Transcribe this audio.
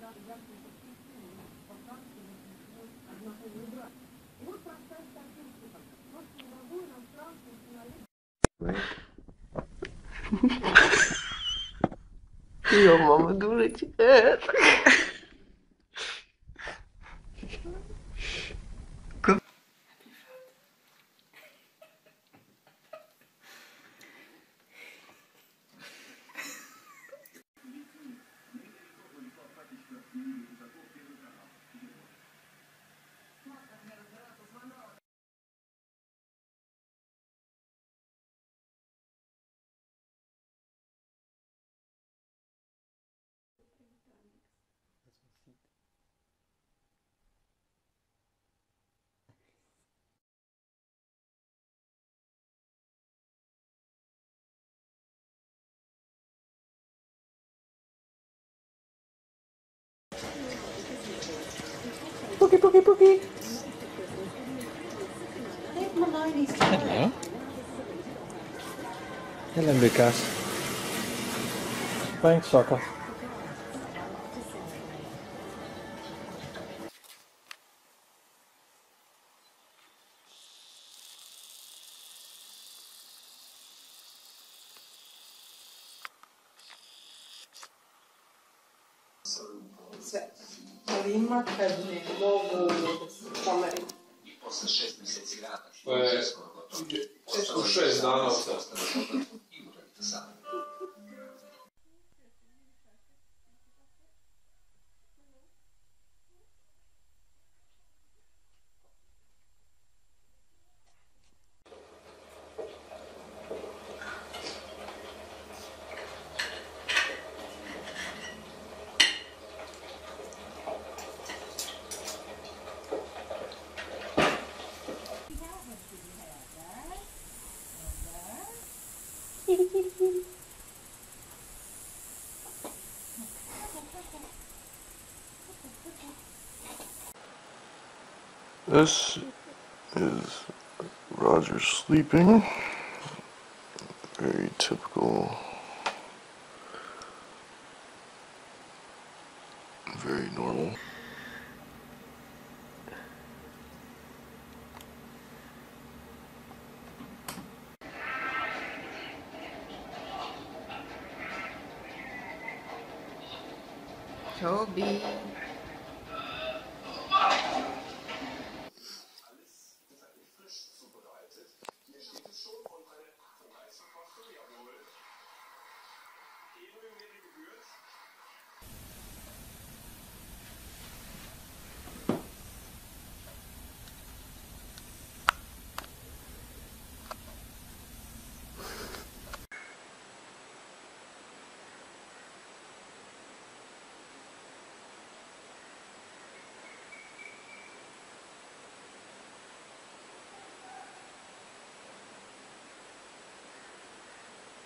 Your mama do that. Pookie, pookie, pookie. Hello. Hello, Lucas. Playing soccer. Ali ima kad ne mogu kameru. Posle 6 meseci rada, U 6 dana ostalo. i uradite sami. This is Roger sleeping. Very typical. Very normal. Toby.